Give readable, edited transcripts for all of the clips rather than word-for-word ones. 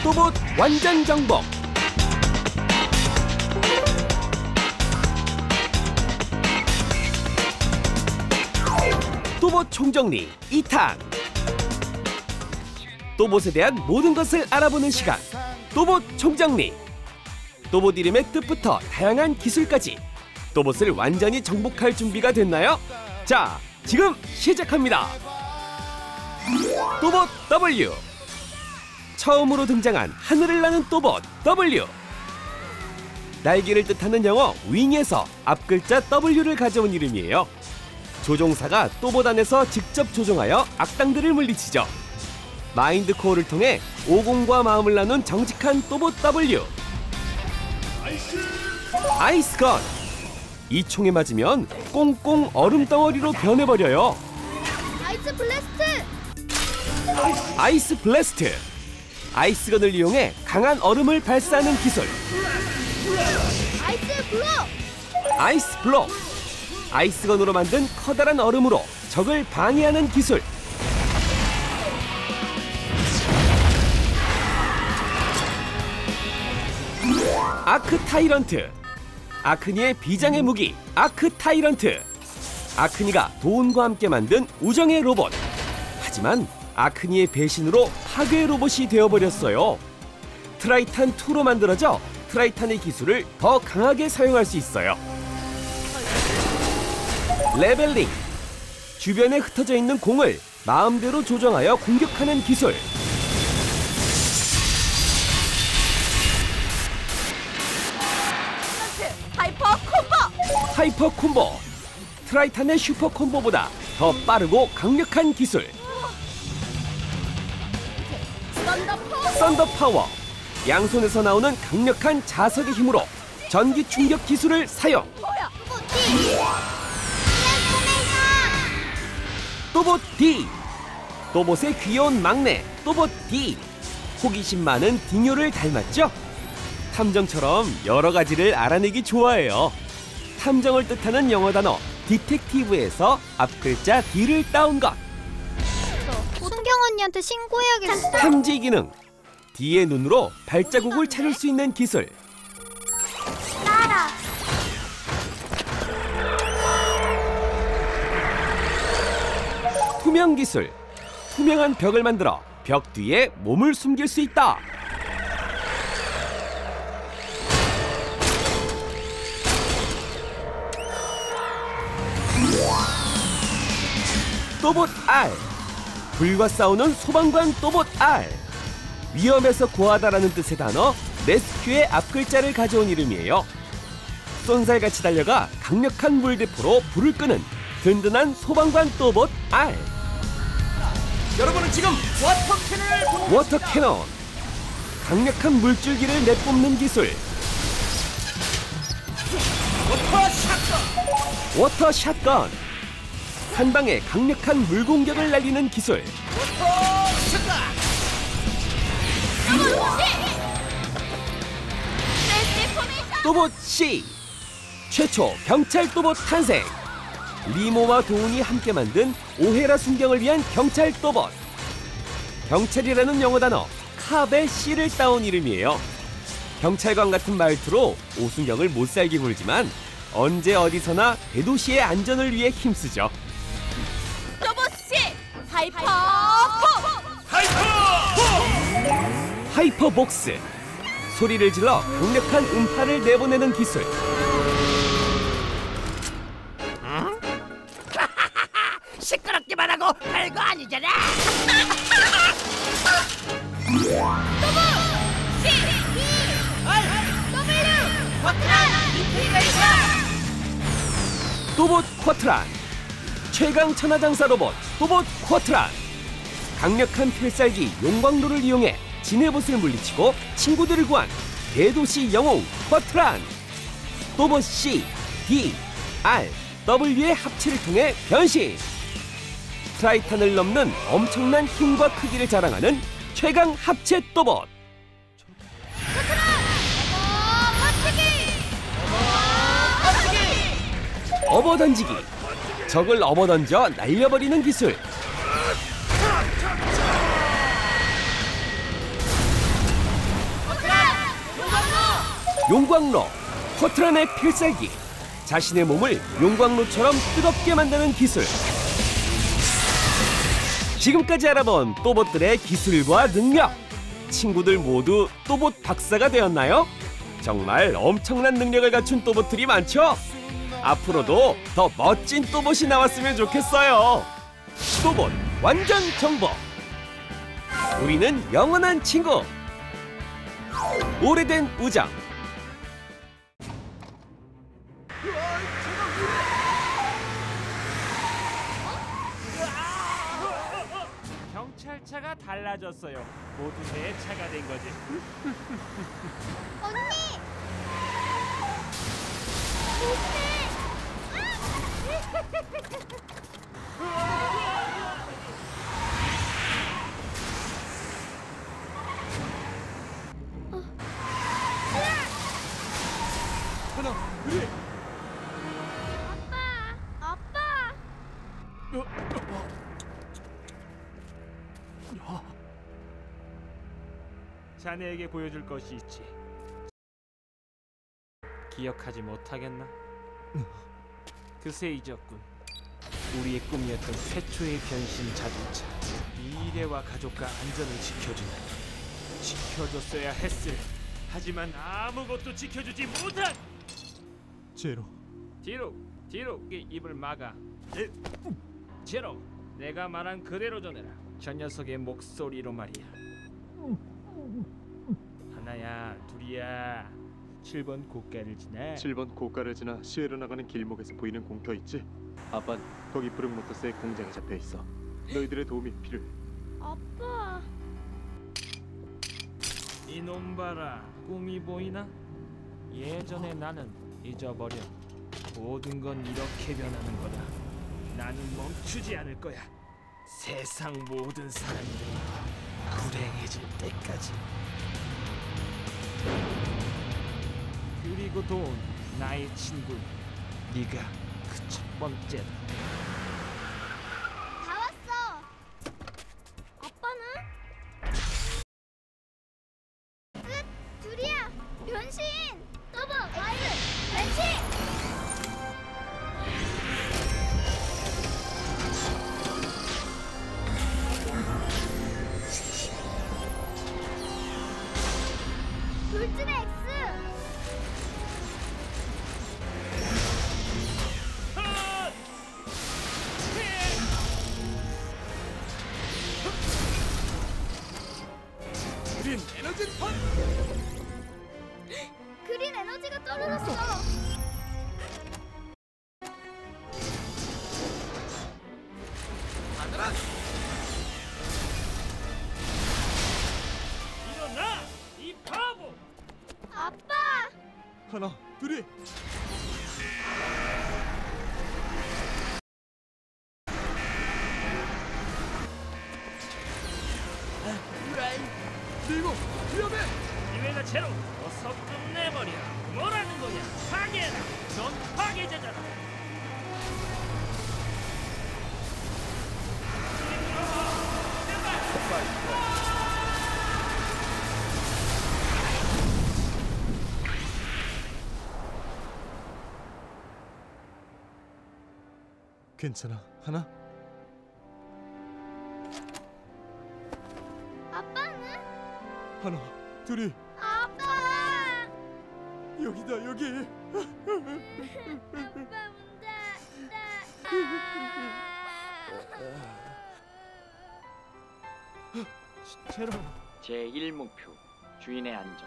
또봇 완전 정복. 또봇 총정리 2탄. 또봇에 대한 모든 것을 알아보는 시간. 또봇 총정리. 또봇 이름의 뜻부터 다양한 기술까지 또봇을 완전히 정복할 준비가 됐나요? 자, 지금 시작합니다. 또봇 W. 처음으로 등장한 하늘을 나는 또봇 W. 날개를 뜻하는 영어 윙에서 앞글자 W를 가져온 이름이에요. 조종사가 또봇 안에서 직접 조종하여 악당들을 물리치죠. 마인드 코어를 통해 오공과 마음을 나눈 정직한 또봇 W. 아이스건. 이 총에 맞으면 꽁꽁 얼음 덩어리로 변해버려요. 아이스 블래스트! 아이스 블래스트. 아이스건을 이용해 강한 얼음을 발사하는 기술. 아이스 블록! 아이스 블록. 아이스건으로 만든 커다란 얼음으로 적을 방해하는 기술. 아크 타이런트. 아크니의 비장의 무기 아크 타이런트. 아크니가 도운과 함께 만든 우정의 로봇. 하지만 아크니의 배신으로 파괴 로봇이 되어버렸어요. 트라이탄2로 만들어져 트라이탄의 기술을 더 강하게 사용할 수 있어요. 레벨링. 주변에 흩어져 있는 공을 마음대로 조정하여 공격하는 기술. 하이퍼 콤보! 하이퍼 콤보. 트라이탄의 슈퍼 콤보보다 더 빠르고 강력한 기술. 썬더 파워! 썬더 파워. 양손에서 나오는 강력한 자석의 힘으로 전기 충격 기술을 사용. 뭐야? 또봇 D. 또봇의 귀여운 막내 또봇 D. 호기심 많은 딩요를 닮았죠? 탐정처럼 여러 가지를 알아내기 좋아해요. 탐정을 뜻하는 영어 단어 디텍티브에서 앞글자 D를 따온 것. 순경 언니한테 신고해야겠어. 탐지 기능. D의 눈으로 발자국을 찾을 수 있는 기술. 따라. 투명 기술. 투명한 벽을 만들어 벽 뒤에 몸을 숨길 수 있다. 또봇 R. 불과 싸우는 소방관 또봇 R. 위험에서 구하다라는 뜻의 단어 레스큐의 앞글자를 가져온 이름이에요. 쏜살같이 달려가 강력한 물대포로 불을 끄는 든든한 소방관 또봇 R. 여러분은 지금 워터 캐논을 보고 워터 캐논. 강력한 물줄기를 내뿜는 기술. 워터 샷건. 워터 샷건. 한 방에 강력한 물 공격을 날리는 기술. 워터 샷건. 또봇 C. 최초 경찰 또봇 탄생. 리모와 도운이 함께 만든 오헤라 순경을 위한 경찰 또봇. 경찰이라는 영어 단어 캅의 C를 따온 이름이에요. 경찰관 같은 말투로 오순경을 못살게 굴지만 언제 어디서나 대도시의 안전을 위해 힘쓰죠. 또봇 C! 하이퍼 하이퍼복스. 소리를 질러 강력한 음파를 내보내는 기술. 시끄럽기만 하고 별거 아니잖아. C! E! W! 버트란! 인티그레이션! 또봇 쿼트란. 최강 천하장사 로봇 또봇 쿼트란. 강력한 필살기 용광로를 이용해 지네봇을 물리치고 친구들을 구한 대도시 영웅 쿼트란. 또봇 C, D, R, W의 합체를 통해 변신. 트라이탄을 넘는 엄청난 힘과 크기를 자랑하는 최강 합체 또봇. 업어던지기. 적을 업어던져 날려버리는 기술. 용광로, 쿼트란의 필살기. 자신의 몸을 용광로처럼 뜨겁게 만드는 기술. 지금까지 알아본 또봇들의 기술과 능력. 친구들 모두 또봇 박사가 되었나요? 정말 엄청난 능력을 갖춘 또봇들이 많죠? 앞으로도 더 멋진 또봇이 나왔으면 좋겠어요. 또봇 완전 정복. 우리는 영원한 친구. 오래된 우정. 경찰차가 달라졌어요. 모두 내 차가 된 거지. 언니! 하나, 둘. 아빠! 자네에게 보여줄 것이 있지. 기억하지 못하겠나? 그새 잊었군. 우리의 꿈이었던 최초의 변신 자동차. 미래와 가족과 안전을 지켜줬어야 했을. 하지만 아무것도 지켜주지 못한. 제로. 뒤로 입을 막아. 제로, 내가 말한 그대로 전해라. 저 녀석의 목소리로 말이야. 하나야, 둘이야. 7번 고가를 지나. 7번 고가를 지나 시외로 나가는 길목에서 보이는 공터 있지? 아빤 거기 브룩모터스의 공장에 잡혀 있어. 너희들의 도움이 필요해. 아빠! 이놈 봐라. 꿈이 보이나? 예전에 나는 잊어버려. 모든 건 이렇게 변하는 거다. 나는 멈추지 않을 거야. 세상 모든 사람들이 불행해질 때까지. 그리고 돈, 나의 친구. 네가 그 첫 번째다. 다 왔어! 아빠는? 끝! 둘이야! 변신! 또봇! X! 변신! 돌진의 X! 그린 에너지 펀! 그린 에너지가 떨어졌어! 일어나! 이 바보! 아빠! 하나, 둘이. 기회가 제로. 어서 끝내버려. 뭐라는 거냐? 파괴해라. 넌 파괴자잖아. 괜찮아. 하나. 아빠는? 하나, 둘이. 아빠! 여기다, 여기. 아빠 운다! 제로. 제1목표 주인의 안전.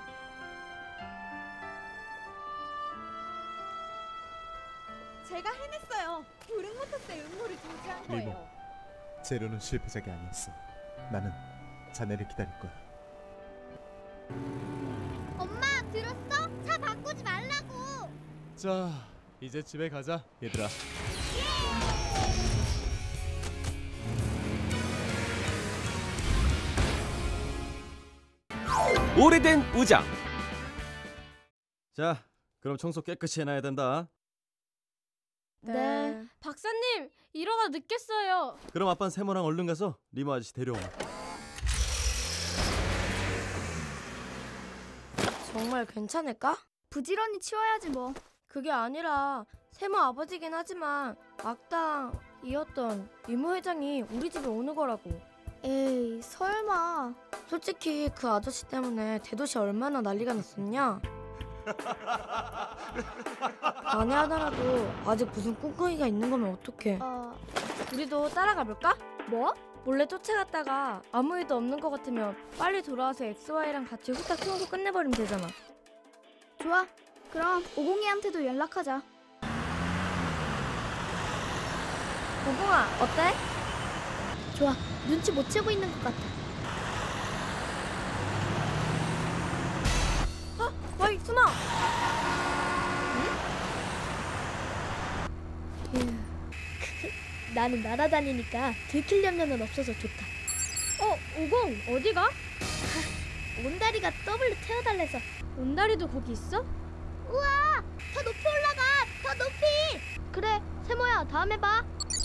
제가 해냈어요. 브룩모터스의 음모를 저지한 리모. 거예요. 제로는 실패작이 아니었어. 나는 자네를 기다릴 거야. 엄마 들었어? 차 바꾸지 말라고! 자, 이제 집에 가자, 얘들아. 오래된 우정. 자, 그럼 청소 깨끗이 해놔야 된다. 네. 박사님, 일어나 늦겠어요. 그럼 아빠는 세모랑 얼른 가서 리모 아저씨 데려와. 정말 괜찮을까? 부지런히 치워야지 뭐. 그게 아니라 세모 아버지긴 하지만 악당이었던 이모 회장이 우리 집에 오는 거라고. 에이, 설마. 솔직히 그 아저씨 때문에 대도시 얼마나 난리가 났었냐? 만에 하나라도 아직 무슨 꿍꿍이가 있는 거면 어떡해. 우리도 따라가 볼까? 뭐? 몰래 쫓아갔다가 아무 일도 없는 것 같으면 빨리 돌아와서 XY랑 같이 후딱 청소 끝내버리면 되잖아. 좋아. 그럼 502한테도 연락하자. 오공아, 어때? 좋아. 눈치 못 채고 있는 것 같아. 어이, 숨어! 나는 날아다니니까 들킬 염려는 없어서 좋다. 오공, 어디가? 온다리가 더블로 태워달래서. 온다리도 거기 있어? 우와! 더 높이 올라가! 더 높이! 그래, 세모야, 다음에 봐.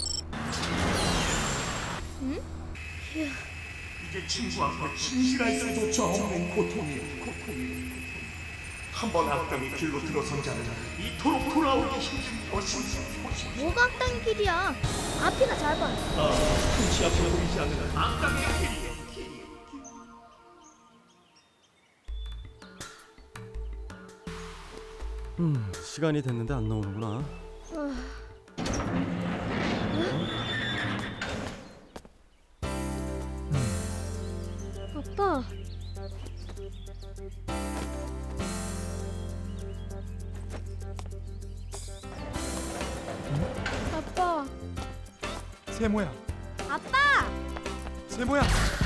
응? 이게 친구한테 진실할 수조차 없는 고통이요. 한번 악당의 길로 들어선 자는 이토록 돌아오기 힘든 것입니다. 뭐가 악당의 길이야? 앞이나 잘 봐. 흔치 앞으로 보이지 않는 악당의 길이요. 시간이 됐는데 안 나오는구나. 아빠. 아빠. 세모야. 아빠! 세모야.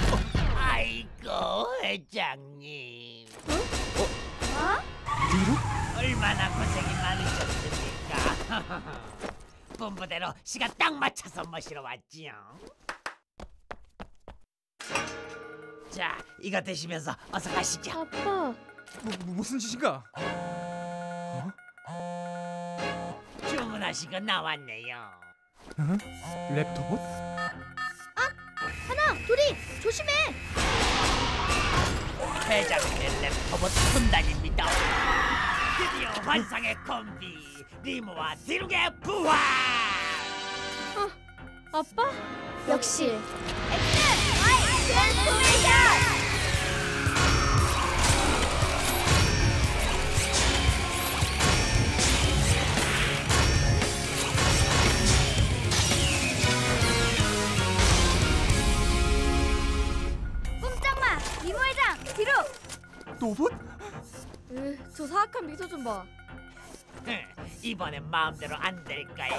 아이고 회장님. 뒤로? 얼마나 고생이 많으셨습니까? 분부대로 시간 딱 맞춰서 모시러 왔지요. 자, 이거 드시면서 어서 가시죠. 아빠. 무슨 짓인가? 주문하시고 나왔네요. 랩토봇? 하나, 둘이, 조심해! 회장님의 랩터봇 군단입니다. 드디어 환상의 콤비 리모와 디룩의 부활! 아빠? 역시 엑스! Y! 트랜스포메이션! 꼼짝마! 이모 회장! 뒤로! 로봇? 저 사악한 미소 좀 봐. 이번엔 마음대로 안 될까요?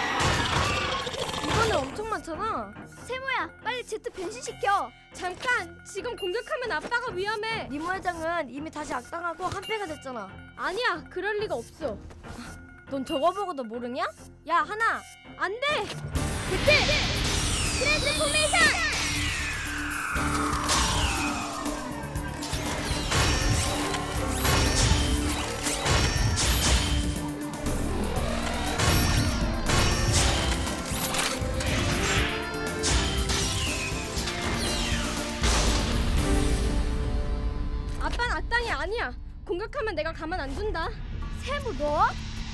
이번에 엄청 많잖아. 세모야, 빨리 제트 변신시켜! 잠깐! 지금 공격하면 아빠가 위험해. 니모 회장은 이미 다시 악당하고 한패가 됐잖아. 아니야, 그럴 리가 없어. 넌 저거 보고도 모르냐? 야, 하나! 안 돼! 제트! 트랜스포메이션! 아빠는 악당이 아니야. 공격하면 내가 가만 안 둔다. 세모 너?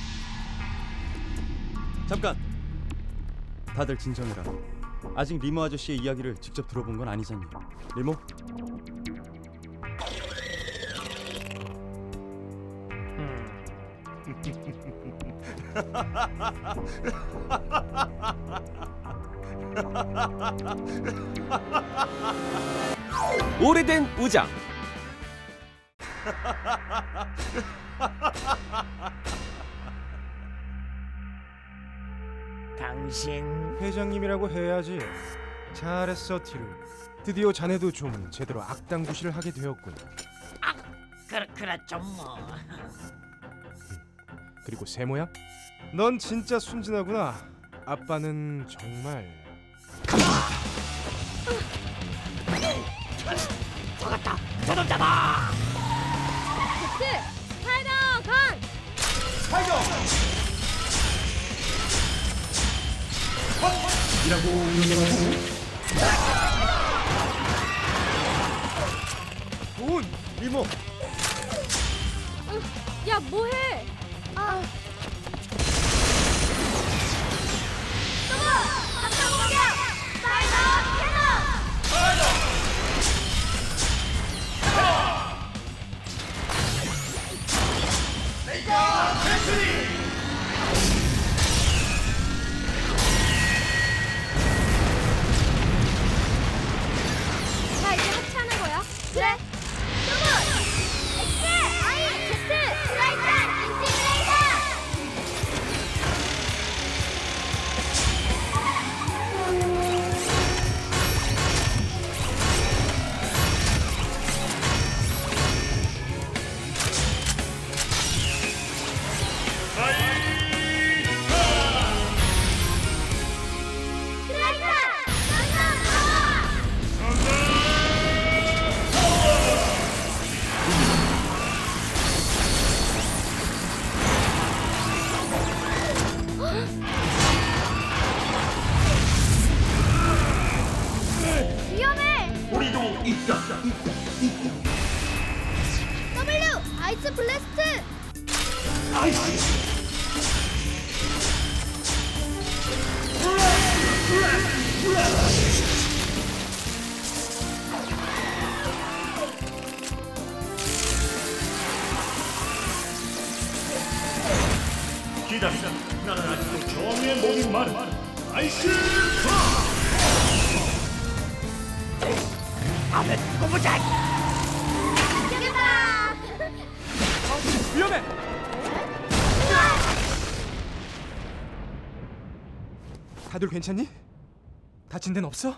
잠깐. 다들 진정해라. 아직 리모 아저씨의 이야기를 직접 들어본 건 아니잖니. 리모? 오래된 우정. 당신 회장님이라고 해야지. 잘했어, 티루. 드디어 자네도 좀 제대로 악당 구실을 하게 되었군. 그렇죠 뭐. 그리고 세모야, 넌 진짜 순진하구나. 아빠는 정말 저같다 저놈자다. 제트! 스파이더 건! 이라고 명령하고. 온! 리모! 야, 뭐해? 자, 이제 합체하는 거야. 그래. X, I, Z, 트라이탄, 인시뮬레이터. 위험해. 우리도 있다. W, 아이스 블래스트. 기다려. 나는 아직도 정의의 모든 말은 아이스 아멘 꼬부자. 이겼다. 위험해. 다들 괜찮니? 다친 데는 없어?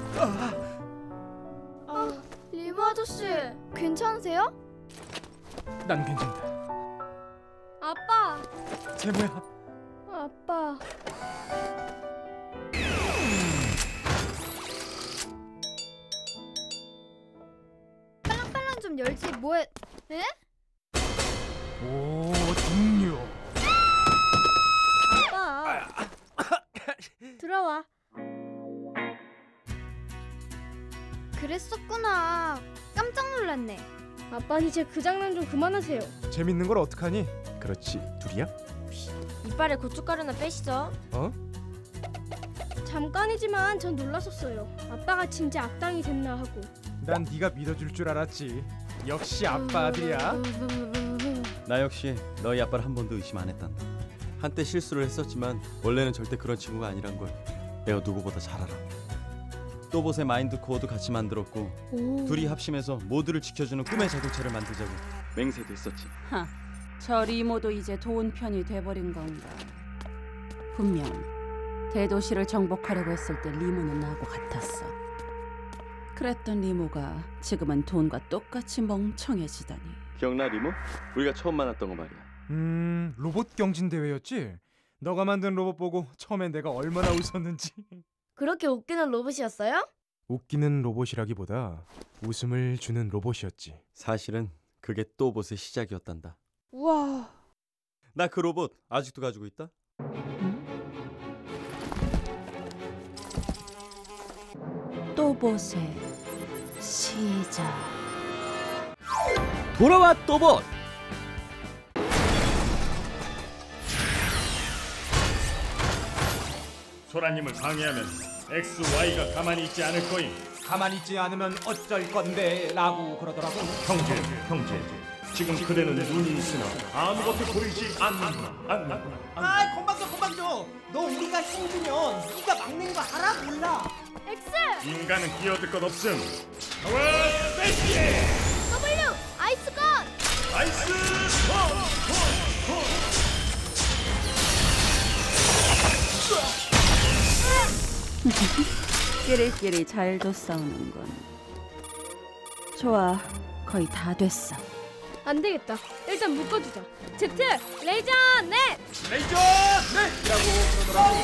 리모 아저씨, 괜찮으세요? 난 괜찮다. 아빠. 세모야. 아빠. 빨랑빨랑 좀 열지. 뭐해? 에? 오, 동료. 아빠. 들어와. 그랬었구나. 깜짝 놀랐네. 아빠 이제 그 장난 좀 그만하세요. 재밌는 걸 어떡하니? 그렇지, 둘이야? 이빨에 고춧가루나 빼시죠. 어? 잠깐이지만 전 놀랐었어요. 아빠가 진짜 악당이 됐나 하고. 난 네가 믿어줄 줄 알았지. 역시 아빠 아들이야. 나 역시 너희 아빠를 한 번도 의심 안 했단다. 한때 실수를 했었지만 원래는 절대 그런 친구가 아니란 걸 내가 누구보다 잘 알아. 또봇의 마인드 코어도 같이 만들었고 둘이 합심해서 모두를 지켜주는 꿈의 자동차를 만들자고 맹세도 했었지. 저 리모도 이제 도운 편이 돼버린 건가. 분명 대도시를 정복하려고 했을 때 리모는 나하고 같았어. 그랬던 리모가 지금은 돈과 똑같이 멍청해지다니. 기억나 리모? 우리가 처음 만났던 거 말이야. 로봇 경진 대회였지? 너가 만든 로봇 보고 처음엔 내가 얼마나 웃었는지. 그렇게 웃기는 로봇이었어요? 웃기는 로봇이라기보다 웃음을 주는 로봇이었지. 사실은 그게 또봇의 시작이었단다. 우와. 나 그 로봇 아직도 가지고 있다. 또봇의 시작. 돌아와 또봇. 소라님을 방해하면 XY가 가만히 있지 않을 거임. 가만히 있지 않으면 어쩔 건데 라고 그러더라고. 형제. 지금 그대는 눈이 있으나 아무것도 보이지 않는구나. 아, 건방 좀. 너 우리가 힘주면 네가 막는 거 알아 몰라? X, 인간은 끼어들 것 없음. W, 아이스건. 아이스 끼리끼리 잘도 싸우는군. 좋아, 거의 다 됐어. 안 되겠다. 일단 묶어두자. Z, 레이저 넷. 레이저 넷이라고 그러더라고.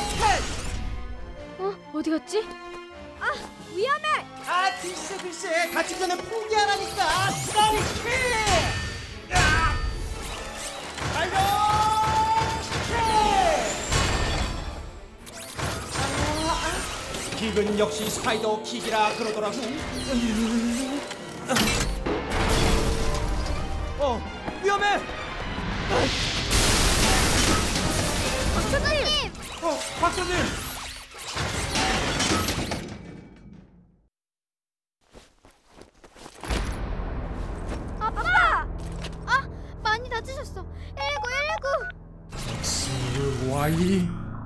어디 갔지? 아, 위험해. 아, 글쎄. 다치기 전에 포기하라니까. 쓰라리 킥! 야! 아이고! 킥! 킥은 역시 스파이더 킥이라 그러더라고. 위험해! 박사님! 아빠! 아, 많이 다치셨어. 119, 119. Y.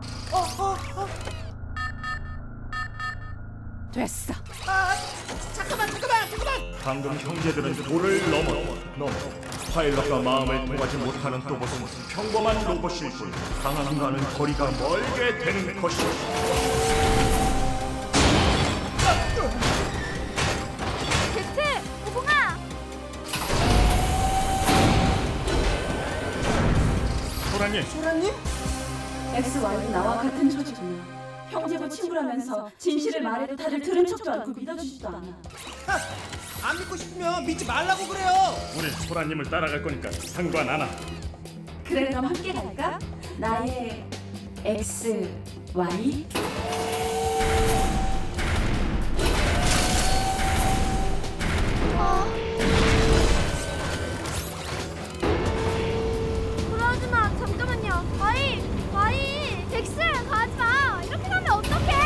됐어. 잠깐만. 방금 형제들은 돌을 넘어 파일럿과 마음을 통하지 못하는 또봇은 평범한 로봇일 뿐 강함과는 거리가 멀게 되는 것이오. 제트, 오봉아. 소라님? XY도 나와 같은 처지구나. 형제고 친구라면서 진실을 말해도 다들 들은 척도 않고 믿어주지도 않아. 안 믿고 싶으면 믿지 말라고 그래요. 우린 소라님을 따라갈 거니까 상관 안 함. 그래, 그럼 함께 갈까? 나의 XY. 그러지 마. 잠깐만요. Y, X 가지 마. 이렇게 가면 어떡해?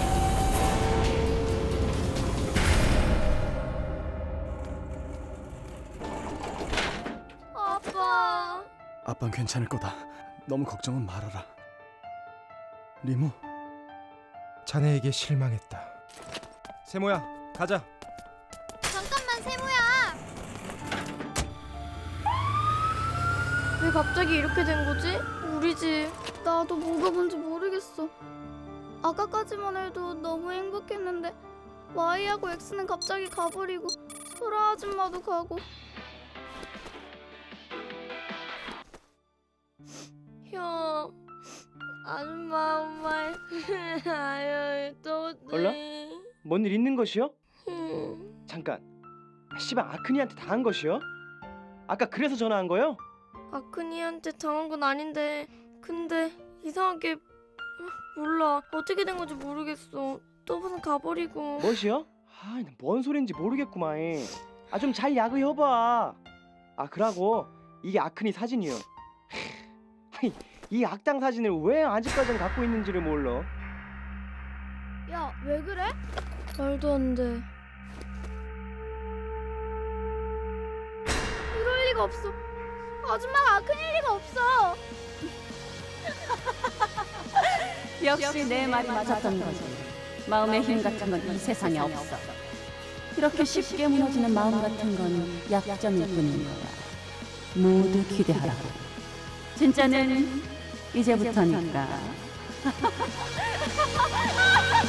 아빠. 아빤 괜찮을 거다. 너무 걱정은 말아라. 리모, 자네에게 실망했다. 세모야, 가자. 잠깐만, 세모야. 왜 갑자기 이렇게 된 거지? 우리 집. 나도 뭐가 뭔지 모르겠어. 아까까지만 해도 너무 행복했는데 Y하고 X는 갑자기 가버리고 소라 아줌마도 가고. 형, 아줌마, 엄마, 아유, 또 얼라? 뭔 일 있는 것이요? 잠깐. 씨발 아크니한테 당한 것이요? 아까 그래서 전화한 거요? 아크니한테 당한 건 아닌데 근데 이상하게 몰라. 어떻게 된 건지 모르겠어. 또봇은 가버리고. 뭐시요? 뭔 소린지 모르겠구만. 좀 잘 야구해봐. 그러고 이게 아크니 사진이요. 이 악당 사진을 왜 아직까지 갖고 있는지를 몰라. 야, 왜 그래? 말도 안 돼. 이럴 리가 없어. 아줌마가 아크니일 리가 없어. 역시 내 말이 맞았던 거지. 마음의 힘 같은 건 이 세상에 없어. 이렇게 쉽게 무너지는 마음 같은 건 약점일 뿐인 거야. 모두 기대하라고. 진짜는 이제부터니까.